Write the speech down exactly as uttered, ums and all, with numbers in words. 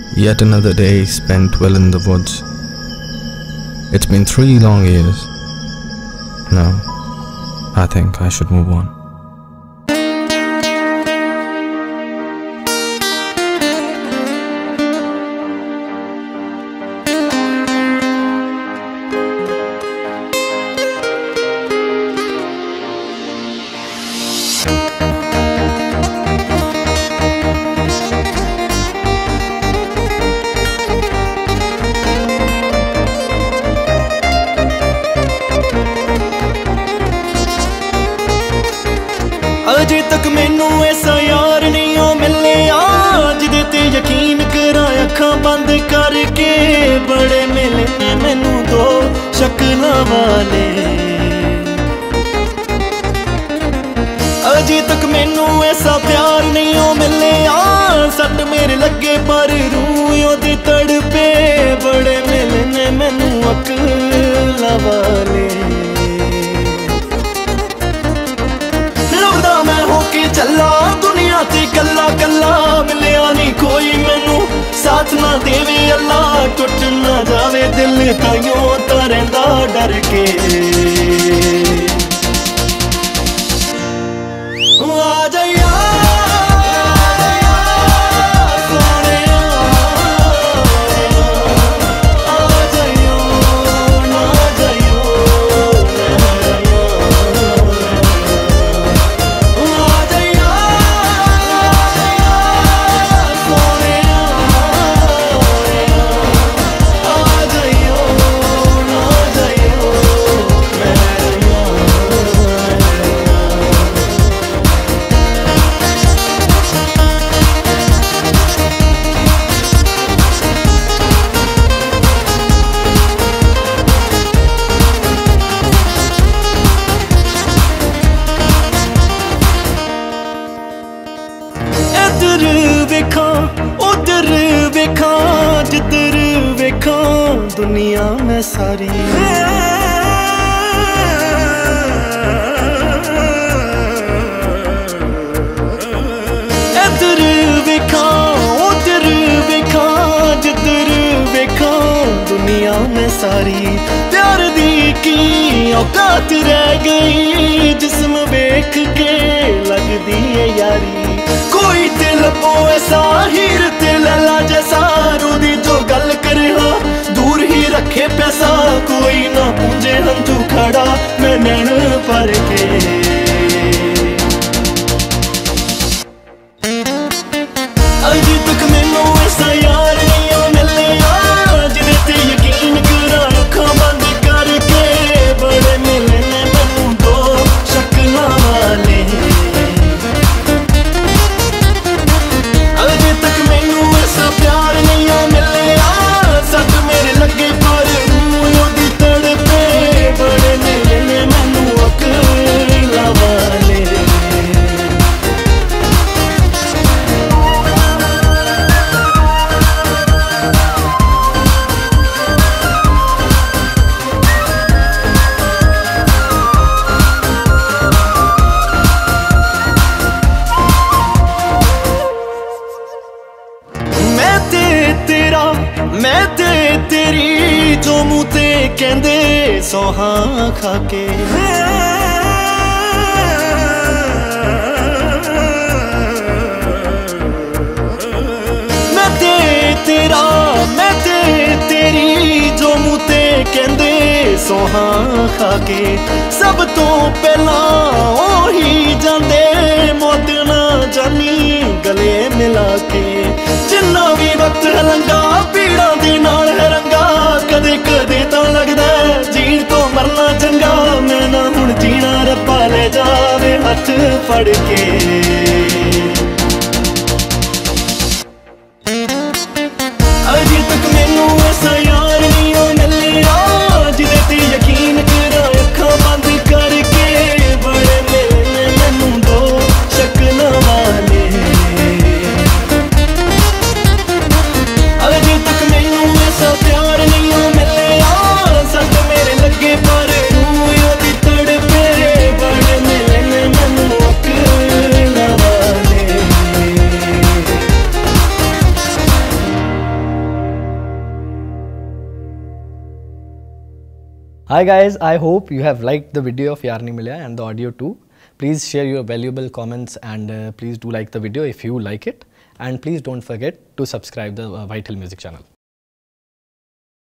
Yet another day spent well in the woods. It's been three long years. No, I think I should move on. अजे तक मैनू ऐसा यार नहीं ओ मिलिया जिदे ते यकीन करा अखां बंद करके। बड़े मिले ने मैनू दो शक्लां वाले। अजे तक मैनू ऐसा प्यार नहीं ओ मिलिया सट मेरे लगे पर रूह ओदी तड़पे। बड़े मिले ने मैनू अकलां वाले। चला दुनिया ते कला कला मिलिया नहीं कोई मैनू साथ ना देवे अल्लाह। टुट ना जावे दिल ताइयों तां रहिंदा डर के। आ जाइया उधर वेखा जिधर वेखा दुनिया में सारी। इधर वेखा उधर वेखा जिधर वेखा दुनिया में सारी। प्यार दी की औकात रह गई जिस्म वेख के लगदी है यारी। कोई दिल पो ऐसा हीर ते लैला जैसा रूदी जो गल करे हाँ दूर ही रखे पैसा। कोई ना पूंजे हंथू खड़ा मैं नैन पर के। अजे तक मैनू ऐसा यार नहीं ओ मिलिया जिदे ते यकीन करा अखां बंद करके। बड़े मिले ने मैनू दो शक्लां वाले। प्यार नहीं ओ मिलिया सट मेरे लगे पर रूह ओदी तड़पे। बड़े मिले ने मैनू अकलां वाले। मैं ते तेरी जो मुँह ते कहंदे सोहां खाके। मैं ते तेरा मैं ते तेरी जो मुँह ते कहंदे सोहां खाके। सब तो पहला ओही जांदे मौत ना जानी गले मिला के। जिन्ना भी वक्त है लंघा पीड़ा दे नाल है रंगा। कदे कदे तां लगदा जीण तो मरना चंगा। मैं ना हुण जीना रब्बा ले जावे हथ फड़ के। अजे तक मैनू ऐसा यार नहीं ओ मिलिया जिदे ते यकीन करा अखां बंद करके। बड़े मिले मैनू दो शक्लां वाले। अजे तक मैनू ऐसा प्यार नहीं ओ मिलिया सट मेरे लगे पर रूह ओदी तड़पे। बड़े मिले ने मैनू अकलां वाले। Hi guys, I hope you have liked the video of Yaar Nahi Milya and the audio too. Please share your valuable comments and uh, please do like the video if you like it. And please don't forget to subscribe the uh, White Hill Music channel.